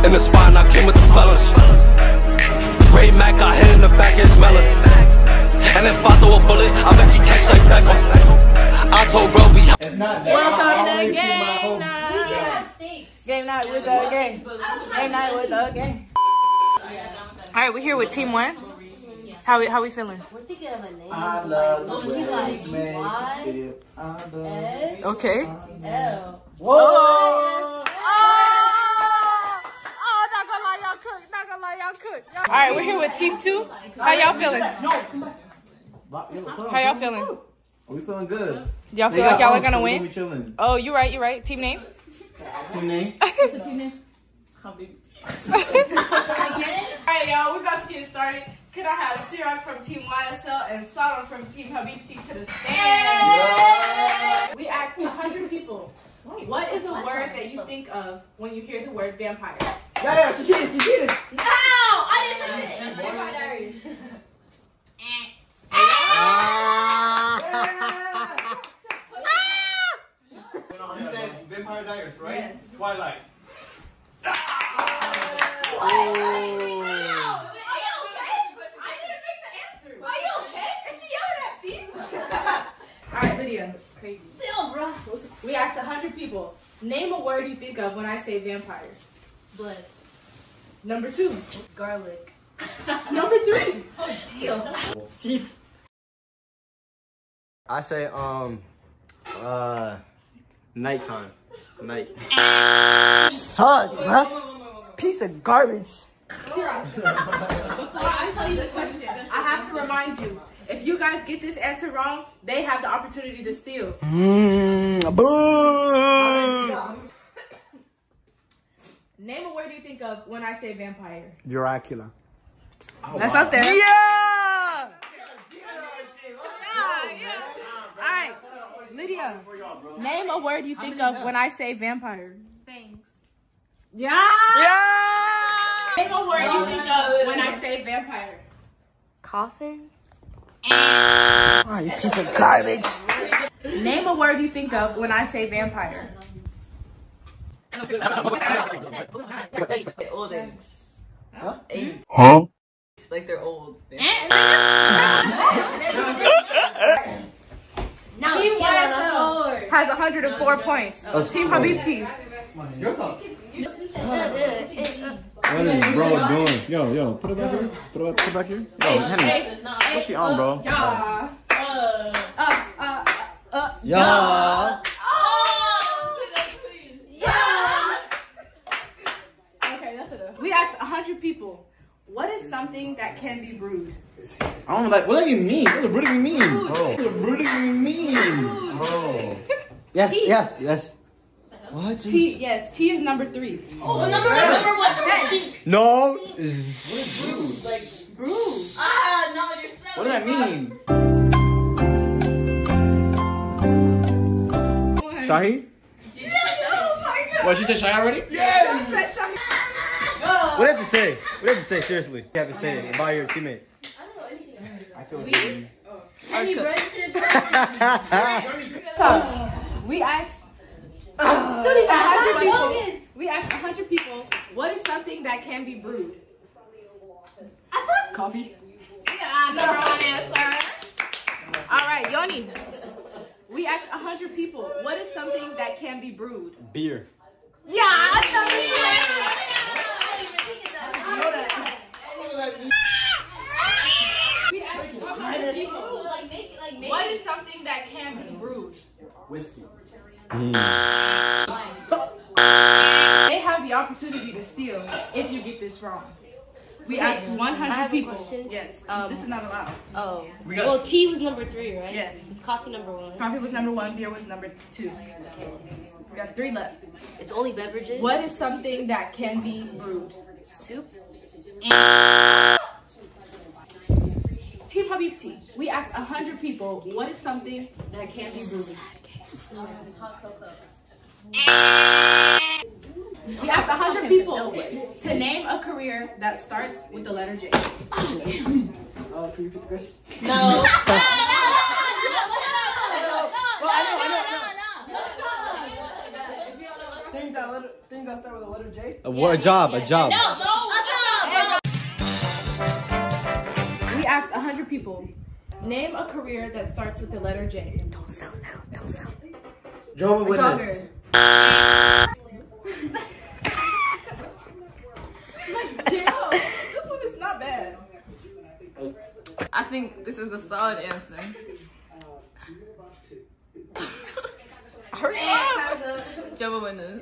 In the spot, and I came with the fellas. Ray Mac got hit in the back of his melon. And if I throw a bullet, I bet he catch like Beckham. I told Roby. Welcome to game night. Game night with the gang. Game night with the gang. Alright, we're here with Team 1. How we feeling? We're thinking of a name. I love the way like you make Y, it. S, Okay. L. Whoa! Oh, not gonna lie, y'all cook. Not gonna lie, y'all cook. Alright, we're here with Team 2. How y'all feeling? How y'all feeling? We feeling good. Y'all feel like y'all are gonna win? We chilling. Oh, you right, you right. Team name? Team name? What's the team name? Alright, y'all, we're about to get started. Could I have Sirak from Team YSL and Saddam from Team Hiiii to the stand? We asked 100 people, what is a word that you think of when you hear the word vampire? Yeah, she did it. No! I didn't touch it! Vampire Diaries. You said Vampire Diaries, right? Yes. Twilight. Alright, Lydia. Crazy. Still, bro. We asked 100 people, name a word you think of when I say vampire. Blood. Number 2. Garlic. Number 3. Oh, deal. Teeth. I say nighttime. Night. Son, bro. Piece of garbage. Before I tell you this question, I have to remind you, if you guys get this answer wrong, they have the opportunity to steal. Boo. Name a word you think of when I say vampire. Dracula. That's up there. Yeah! Alright, Lydia, name a word you think of when I say vampire. Thanks. Yeah! Yeah! Name a word you think of when I say vampire. Coffin? Oh, you piece of garbage. Name a word you think of when I say vampire. Old eggs. Huh? Like they're old. No, Team YSL has 104 points. Team Hiiii. What is bro doing? Yo, put it back here. Put it back here. Yo, Henry, what's she on, bro? Yeah. Yeah. Okay, that's enough. We asked 100 people, what is something that can be brewed? I don't like. What do you mean? What does brooding mean? What does brooding mean? Oh. Yes. What? T is number 3. Oh, number one. No. Brew. Ah, no, you're so. What does that mean? Shahi? Oh my god. What, she said Shahi already? Yes. What do you have to say? What do you have to say? Seriously. You have to say it about your teammates. I feel like any registered We asked 100 people, what is something that can be brewed? Coffee. Yeah, number 1 answer. All right, Yoni. We asked 100 people, what is something that can be brewed? Beer. Yeah, I thought we asked 100 people, what is something that can be brewed? Whiskey. They have the opportunity to steal if you get this wrong. We asked 100 people. Yes, this is not allowed. Oh. Well, tea was number 3, right? Yes. It's coffee number 1. Coffee was number 1, beer was number 2. We got 3 left. It's only beverages. What is something that can be brewed? Soup? Team Hiiii, we asked 100 people, what is something that can be brewed? Hot cocoa. We asked 100 people to name a career that starts with the letter J. Can you repeat the question? No. Things that start with the letter J? A job. No, We asked 100 people. Name a career that starts with the letter J. Don't sound now. Don't sound. Jehovah's Witness. Chill. This one is not bad. I think this is a solid answer. Hurry up! Jehovah's Witness.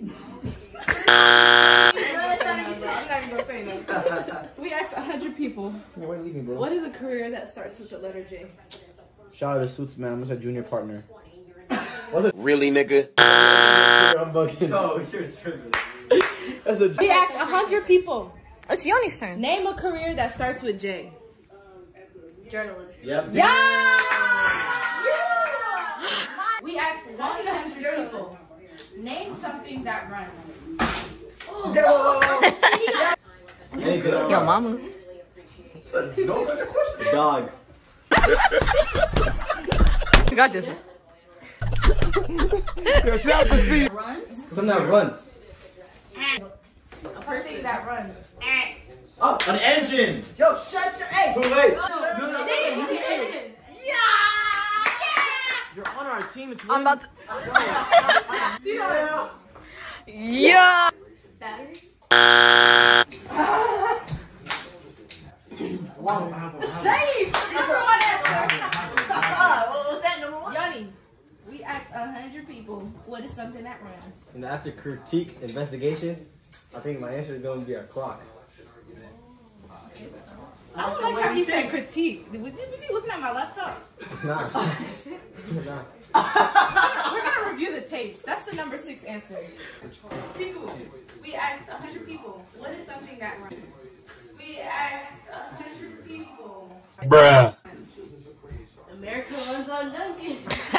I'm not even gonna say no. We asked 100 people. Yeah, why are you leaving, bro? What is a career that starts with the letter J? Shout out to Suits, man. I'm just a junior partner. What's it? Really, nigga? I'm bugging. No, you're tripping. That's a We asked 100 people. It's Yoni's turn. Name a career that starts with J. Journalist. Yep. Yeah! We asked 100 people. Name something that runs. Yo, mama. No further question. Dog. You got this one. Runs. Something that runs. A person that runs. Oh, an engine. Yo, shut your ass. Too late. You're on our team. It's I'm about to. yeah. Yeah. Battery. Yoni, we asked 100 people. What is something that runs? And after critique investigation, I think my answer is going to be a clock. I don't like how he said critique. Was you looking at my laptop? Nah. Nah. We're gonna review the tapes. That's the number 6 answer. Sequel. We asked 100 people. What is something that runs? We asked 100 people. Bruh. America runs on Duncan.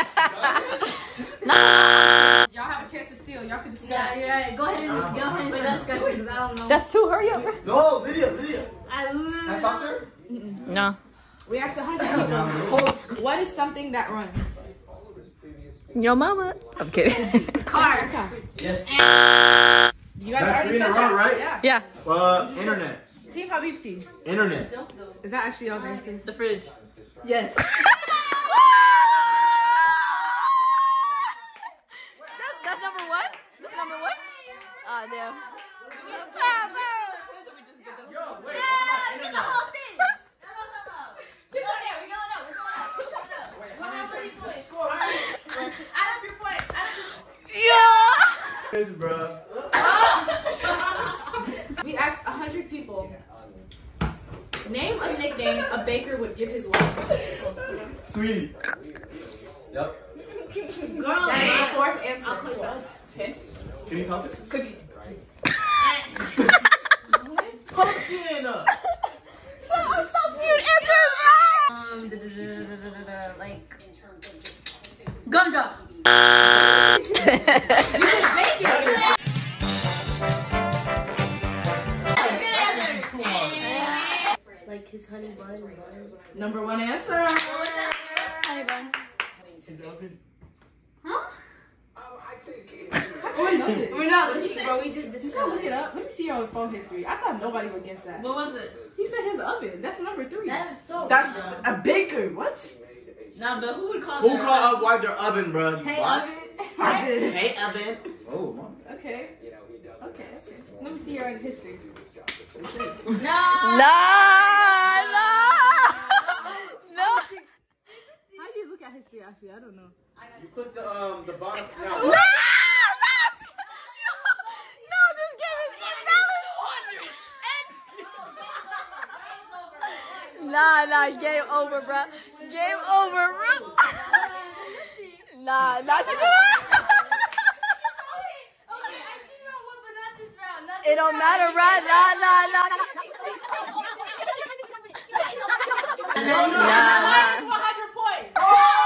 Y'all have a chance to steal. Y'all can discuss. Yeah, you're right. Go ahead and discuss it because I don't know. That's 2. Hurry up. No, video. Can I talk to her? No. We asked 100 people. What is something that runs? Yo, mama. I'm kidding. Car. Yes. You guys That's already 3 in said a row, that, right? Yeah. Yeah. Internet. Team Habibti. Internet. Is that actually y'all's answer? The fridge. Yes. That's number 1? That's number 1? Ah, damn. Yo, wait. The whole thing. We're going up. What happened? Add up your points. Yeah. This, bro. We asked 100 people. Name a nickname a baker would give his wife. Sweet. Yep. That is the 4th answer. Okay. Can you talk? Cookie. Pumpkin. So sweet answer. Like gumdrop. Like his honey bun. Number 1 answer. Honey bun. We're not looking, Bro, we just Did y'all look it up? Let me see your phone history. I thought nobody would guess that. What was it? He said his oven. That's number 3. That is so. That's a baker. What? Nah, but who would call Who that? called up wipe their oven, bro? Hey, What? oven. I did. Hey, oven. Oh, mom. Okay. Okay. Let me see your history. No. No. How do you look at history, actually? I don't know. You click the bottom. Now. No, this game is Nah, game over, bro. Game over, bro. Nah, she It don't matter, right? Nah. That's 100 points.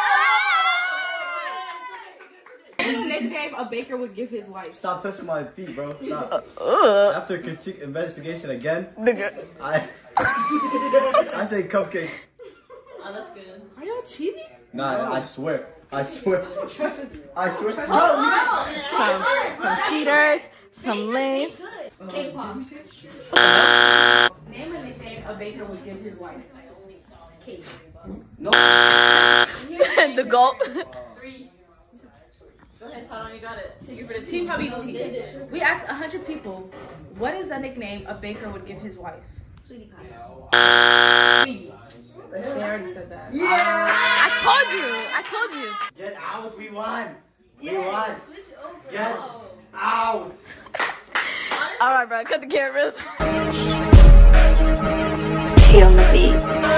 Name a nickname a baker would give his wife. Stop touching my feet, bro. Stop. After critique investigation again, I say cupcake. Oh, that's good. Are y'all cheating? Nah, I swear. I swear. I swear. Some cheaters, some lames. K-pop. Name a nickname a baker would give his wife. Cake. No. The goat. 3. Go ahead, Sadon, you got it. Take it for the team Habibti. We asked 100 people, what is a nickname a baker would give his wife? Sweetie pie. Sweetie. She already said that. I told you. Get out. We won. We Yeah, won. switch it over. Get out. All right, bro. Cut the cameras. Tea on the beat.